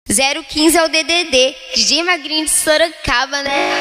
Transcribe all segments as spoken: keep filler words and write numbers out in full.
zero quinze é o D D D, D J Magrinho de Sorocaba, né?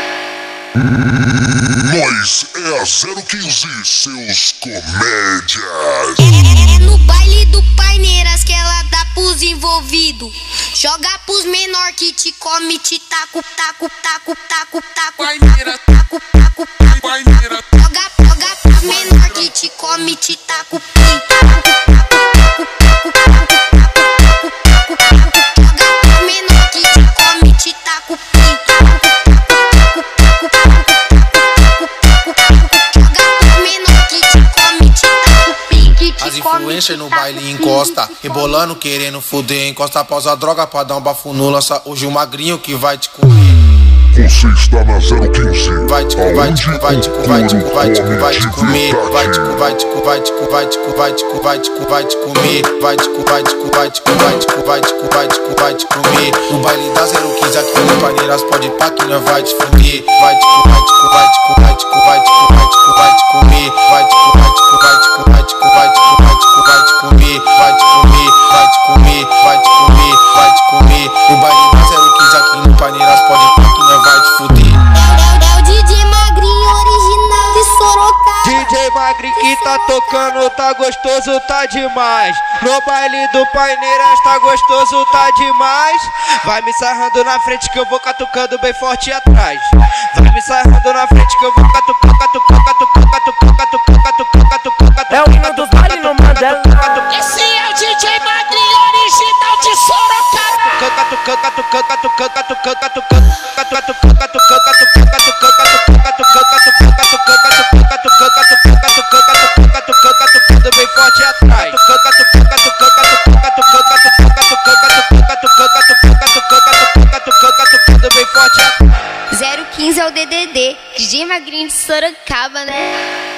Nós é a zero quinze, seus comédias. É, é no baile do Paineiras que ela dá pros envolvidos. Joga pros menor que te come, te taco, taco, taco, taco, taco. Paineira, taco, taco, taco. paineira. Joga, joga pros menor que te come, te taco, pim, taco, taco, taco, taco, taco, taco, taco. Joga pros menor que te come, te taco, pim, taco, taco, taco, taco, taco, taco, taco. Joga pros menor que te come, te taco, pim, que te As influencers no baile encosta, rebolando querendo fuder. Encosta, pausa droga pra dar um bafo no lança. Hoje o magrinho que vai te comer. Você está na zero quinze. Vai te comer, vai te comer, vai te comer, vai te comer, vai te comer, vai te comer. Vai te comer, vai te comer, vai te comer, vai te comer, vai te comer, vai te comer, vai te comer. Vai te comer, vai te comer, vai te comer, vai te comer, vai te comer, vai te comer, vai te comer. No baile da zero quinze aqui no Paineiras pode pá que nós vai te fuder. Vai te comer, vai te comer, vai te comer, vai te comer, vai te comer, vai te comer, vai te comer. Vai te comer, vai te comer, vai te comer, vai te comer, vai te comer, vai te comer, vai te comer, vai te comer, vai te comer, vai te comer. No baile da zero quinze aqui no Paineiras pode pá que nós vai te fuder. É o D J Magrinho original de Sorocaba. D J Magrinho que tá tocando, tá gostoso, tá demais. No baile do Paineiras tá gostoso, tá demais. Vai me sarrando na frente que eu vou catucando bem forte atrás. Vai me sarrando na frente que eu vou catucando, catucando, catucando, catucando, catucando, catucando, catucando, catucando. É o hino do baile no Mandela. Esse é o D J Magrinho original de Sorocaba. Catucando, catucando, catucando, catucando, catucando, catucando, catucando, catucando bem forte atrás. Bem forte atrás. zero quinze é o D D D, D J Magrinho de Sorocaba, né?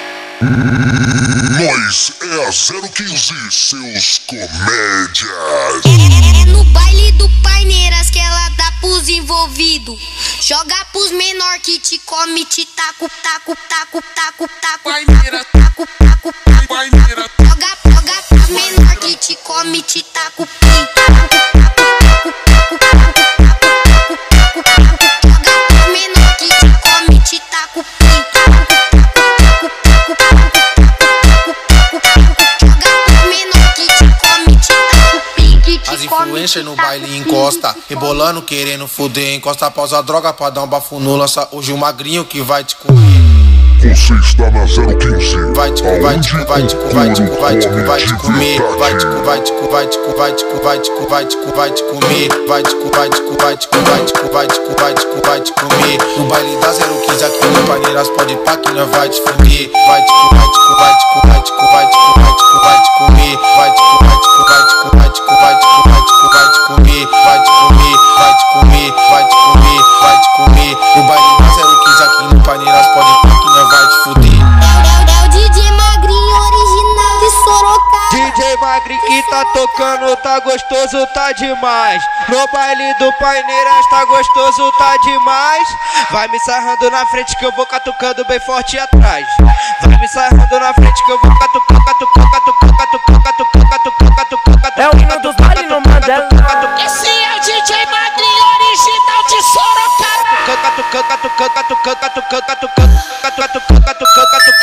Nós é a zero quinze, seus comédias. É, é no baile do Paineiras que ela dá pros envolvidos. Joga pros menor que te come, te taco, taco, taco, taco, taco. Paineira, taco, taco, taco. paineira. Joga, joga pros menor que te come, te taco, pim, taco, taco, taco, taco, taco, taco, taco. Joga pros menor que te come, te taco, pim, taco, taco, taco, taco, taco, taco, taco. Joga pros menor que te come, te taco, pim, que te As come. influencers no baile encosta, rebolando querendo fuder. Encosta, pausa droga pra dar um bafo no lança. Hoje o magrinho que vai te comer. Você está na zero quinze. Vai te comer, vai te comer, vai te comer, vai te comer, vai te comer, vai te comer. Vai te comer, vai te comer, vai te comer, vai te comer, vai te comer, vai te comer, vai te comer. Vai te comer, vai te comer, vai te comer, vai te comer, vai te comer, vai te comer, vai te comer. No baile da zero quinze aqui no Paineiras pode pá que nós vai te fuder. Vai te comer, vai te comer, vai te comer, vai te comer, vai te comer, vai te comer, vai te comer. Vai te comer, vai te comer, vai te comer, vai te comer, vai te comer, vai te comer, vai te comer, vai te comer, vai te comer, vai te comer. No baile da zero quinze aqui no Paineiras pode pá que nós vai te fuder. É o D J Magrinho original de Sorocaba. D J Magrinho que tá tocando, tá gostoso, tá demais. No baile do Paineiras tá gostoso, tá demais. Vai me sarrando na frente que eu vou catucando bem forte atrás. Vai me sarrando na frente que eu vou catucando, catucando, catucando, catucando, catucando, catucando, catucando. É o hino do baile no Mandela. Esse é o D J Magrinho original de Sorocaba. Catucando, catucando, catucando, catucando, catucando, catucando, catucando, catucando.